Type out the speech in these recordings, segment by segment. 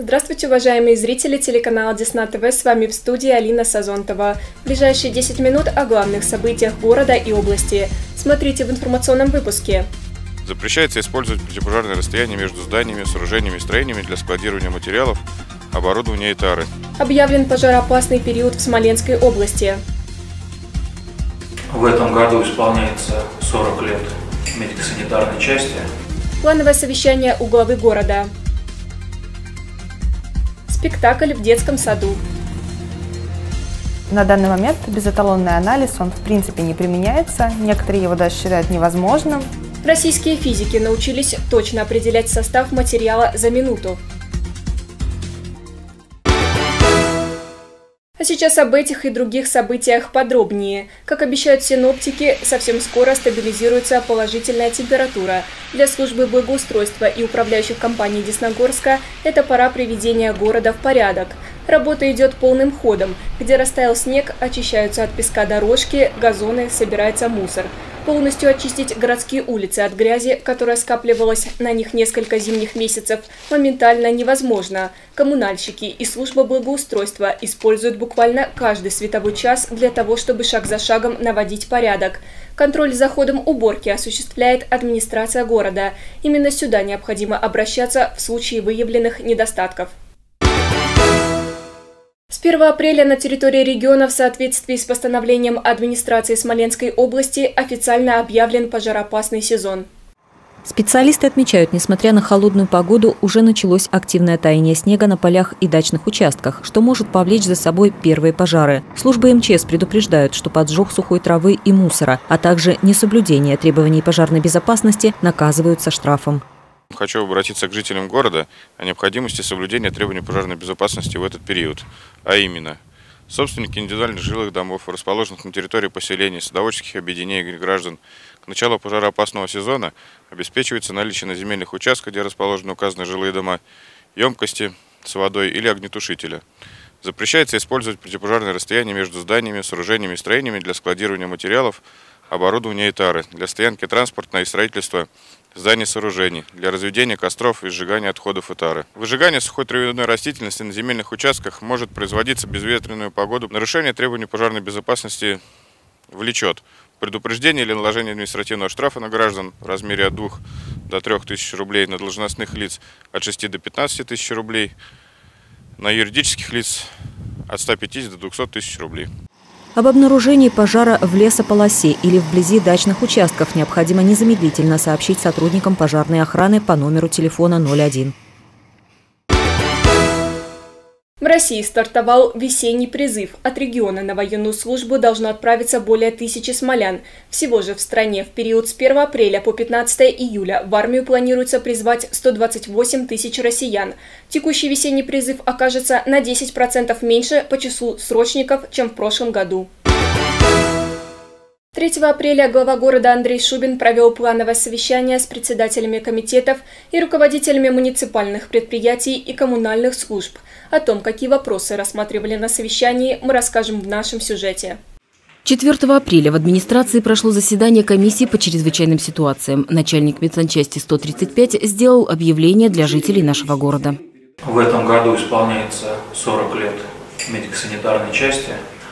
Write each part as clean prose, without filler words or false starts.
Здравствуйте, уважаемые зрители телеканала Десна ТВ, с вами в студии Алина Сазонтова. В ближайшие 10 минут о главных событиях города и области. Смотрите в информационном выпуске. Запрещается использовать противопожарное расстояние между зданиями, сооружениями и строениями для складирования материалов, оборудования и тары. Объявлен пожароопасный период в Смоленской области. В этом году исполняется 40 лет медико-санитарной части. Плановое совещание у главы города. Спектакль в детском саду. На данный момент безэталонный анализ, он в принципе не применяется. Некоторые его даже считают невозможным. Российские физики научились точно определять состав материала за минуту. А сейчас об этих и других событиях подробнее. Как обещают синоптики, совсем скоро стабилизируется положительная температура. Для службы благоустройства и управляющих компаний Десногорска это пора приведения города в порядок. Работа идет полным ходом. Где растаял снег, очищаются от песка дорожки, газоны, собирается мусор. Полностью очистить городские улицы от грязи, которая скапливалась на них несколько зимних месяцев, моментально невозможно. Коммунальщики и служба благоустройства используют буквально каждый световой час для того, чтобы шаг за шагом наводить порядок. Контроль за ходом уборки осуществляет администрация города. Именно сюда необходимо обращаться в случае выявленных недостатков. С 1 апреля на территории региона в соответствии с постановлением администрации Смоленской области официально объявлен пожароопасный сезон. Специалисты отмечают, несмотря на холодную погоду, уже началось активное таяние снега на полях и дачных участках, что может повлечь за собой первые пожары. Службы МЧС предупреждают, что поджог сухой травы и мусора, а также несоблюдение требований пожарной безопасности наказываются штрафом. Хочу обратиться к жителям города о необходимости соблюдения требований пожарной безопасности в этот период. А именно, собственники индивидуальных жилых домов, расположенных на территории поселений, садоводческих объединений граждан, к началу пожароопасного сезона обеспечивается наличие на земельных участках, где расположены указанные жилые дома, емкости с водой или огнетушителя. Запрещается использовать противопожарное расстояние между зданиями, сооружениями и строениями для складирования материалов, оборудования и тары, для стоянки транспорта и строительства зданий и сооружений, для разведения костров и сжигания отходов и тары. Выжигание сухой травяной растительности на земельных участках может производиться в безветренную погоду. Нарушение требований пожарной безопасности влечет предупреждение или наложение административного штрафа на граждан в размере от 2 до 3 тысяч рублей, на должностных лиц от 6 до 15 тысяч рублей, на юридических лиц от 150 до 200 тысяч рублей. Об обнаружении пожара в лесополосе или вблизи дачных участков необходимо незамедлительно сообщить сотрудникам пожарной охраны по номеру телефона 01. В России стартовал весенний призыв. От региона на военную службу должно отправиться более 1000 смолян. Всего же в стране в период с 1 апреля по 15 июля в армию планируется призвать 128 тысяч россиян. Текущий весенний призыв окажется на 10% меньше по числу срочников, чем в прошлом году. 3 апреля глава города Андрей Шубин провел плановое совещание с председателями комитетов и руководителями муниципальных предприятий и коммунальных служб. О том, какие вопросы рассматривали на совещании, мы расскажем в нашем сюжете. 4 апреля в администрации прошло заседание комиссии по чрезвычайным ситуациям. Начальник медсанчасти 135 сделал объявление для жителей нашего города. В этом году исполняется 40 лет медико-санитарной части.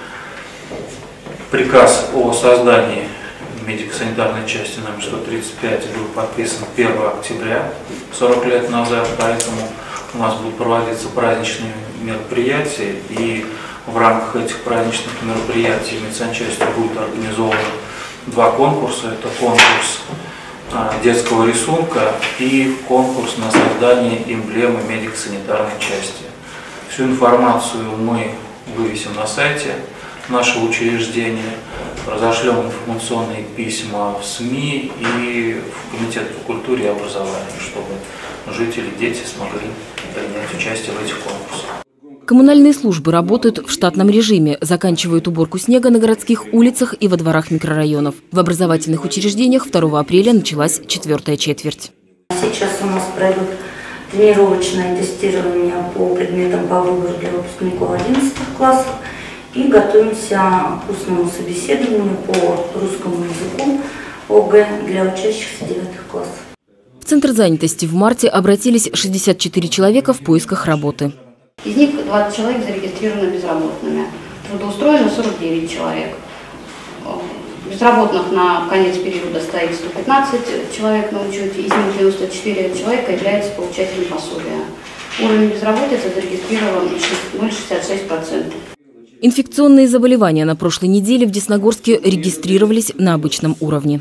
Приказ о создании медико-санитарной части номер 135 был подписан 1 октября 40 лет назад, поэтому у нас будут проводиться праздничные мероприятия, и в рамках этих праздничных мероприятий медсанчасти будет организовано 2 конкурса. Это конкурс детского рисунка и конкурс на создание эмблемы медико-санитарной части. Всю информацию мы вывесим на сайте нашего учреждения, разошлем информационные письма в СМИ и в Комитет по культуре и образованию, чтобы жители, дети смогли принять участие в этих конкурсах. Коммунальные службы работают в штатном режиме, заканчивают уборку снега на городских улицах и во дворах микрорайонов. В образовательных учреждениях 2 апреля началась 4-я четверть. Сейчас у нас пройдут тренировочное тестирование по предметам по выбору для выпускников 11 классов. И готовимся к устному собеседованию по русскому языку ОГЭ для учащихся 9 классов. В Центр занятости в марте обратились 64 человека в поисках работы. Из них 20 человек зарегистрированы безработными. Трудоустроено 49 человек. Безработных на конец периода стоит 115 человек на учете, из них 94 человека являются получателями пособия. Уровень безработицы зарегистрирован 0,66%. Инфекционные заболевания на прошлой неделе в Десногорске регистрировались на обычном уровне.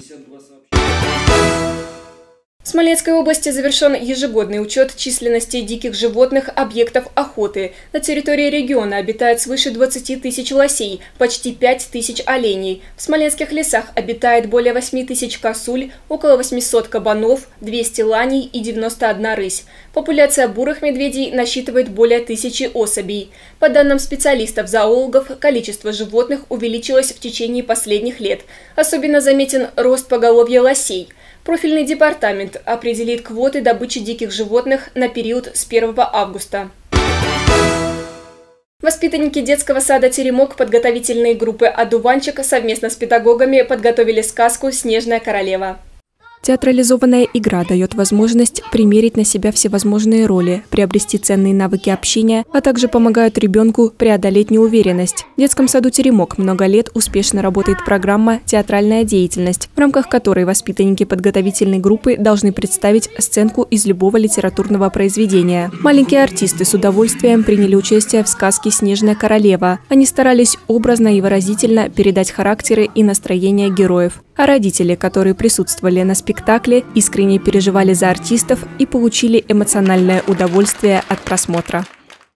В Смоленской области завершен ежегодный учет численности диких животных объектов охоты. На территории региона обитает свыше 20 тысяч лосей, почти 5 тысяч оленей. В смоленских лесах обитает более 8 тысяч косуль, около 800 кабанов, 200 ланей и 91 рысь. Популяция бурых медведей насчитывает более 1000 особей. По данным специалистов-зоологов, количество животных увеличилось в течение последних лет. Особенно заметен рост поголовья лосей. Профильный департамент определит квоты добычи диких животных на период с 1 августа. Воспитанники детского сада «Теремок» подготовительной группы «Одуванчик» совместно с педагогами подготовили сказку «Снежная королева». Театрализованная игра дает возможность примерить на себя всевозможные роли, приобрести ценные навыки общения, а также помогают ребенку преодолеть неуверенность. В детском саду «Теремок» много лет успешно работает программа «Театральная деятельность», в рамках которой воспитанники подготовительной группы должны представить сценку из любого литературного произведения. Маленькие артисты с удовольствием приняли участие в сказке «Снежная королева». Они старались образно и выразительно передать характеры и настроения героев. А родители, которые присутствовали на спектакле, искренне переживали за артистов и получили эмоциональное удовольствие от просмотра.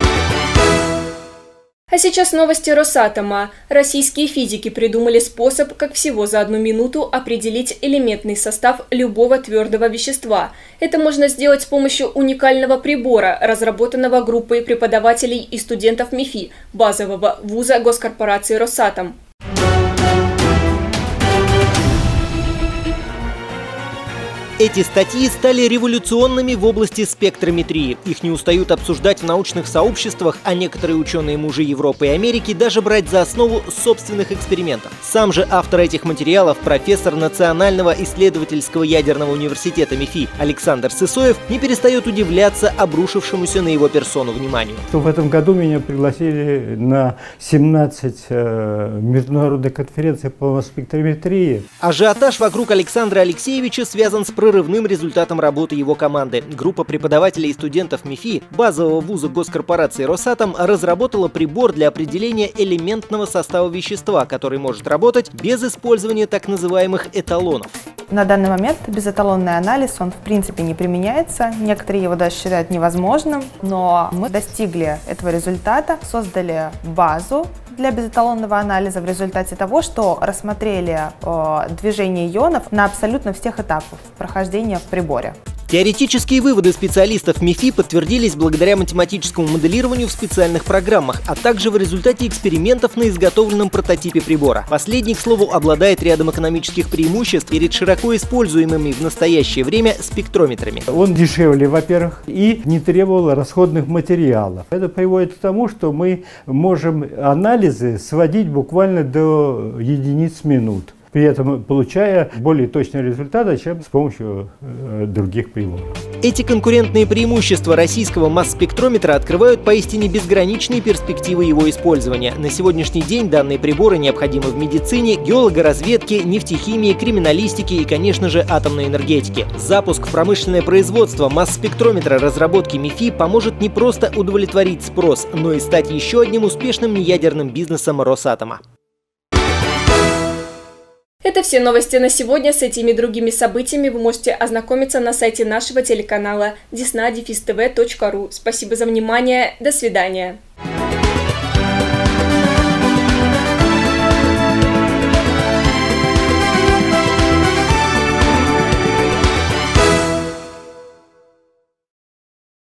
А сейчас новости Росатома. Российские физики придумали способ, как всего за 1 минуту определить элементный состав любого твердого вещества. Это можно сделать с помощью уникального прибора, разработанного группой преподавателей и студентов МИФИ, базового вуза госкорпорации «Росатом». Эти статьи стали революционными в области спектрометрии. Их не устают обсуждать в научных сообществах, а некоторые ученые-мужи Европы и Америки даже брать за основу собственных экспериментов. Сам же автор этих материалов, профессор Национального исследовательского ядерного университета МИФИ Александр Сысоев, не перестает удивляться обрушившемуся на его персону вниманию. В этом году меня пригласили на 17 международных конференций по спектрометрии. Ажиотаж вокруг Александра Алексеевича связан с прорывным результатом работы его команды. Группа преподавателей и студентов МИФИ, базового вуза госкорпорации «Росатом», разработала прибор для определения элементного состава вещества, который может работать без использования так называемых эталонов. На данный момент безэталонный анализ, он в принципе не применяется. Некоторые его даже считают невозможным, но мы достигли этого результата, создали базу для безэталонного анализа в результате того, что рассмотрели движение ионов на абсолютно всех этапах прохождения в приборе. Теоретические выводы специалистов МИФИ подтвердились благодаря математическому моделированию в специальных программах, а также в результате экспериментов на изготовленном прототипе прибора. Последний, к слову, обладает рядом экономических преимуществ перед широко используемыми в настоящее время спектрометрами. Он дешевле, во-первых, и не требовал расходных материалов. Это приводит к тому, что мы можем анализы сводить буквально до единиц минут, при этом получая более точные результаты, чем с помощью других приборов. Эти конкурентные преимущества российского масс-спектрометра открывают поистине безграничные перспективы его использования. На сегодняшний день данные приборы необходимы в медицине, геологоразведке, нефтехимии, криминалистике и, конечно же, атомной энергетике. Запуск в промышленное производство масс-спектрометра разработки МИФИ поможет не просто удовлетворить спрос, но и стать еще одним успешным неядерным бизнесом Росатома. Это все новости на сегодня. С этими и другими событиями вы можете ознакомиться на сайте нашего телеканала desna-tv.ru. Спасибо за внимание. До свидания.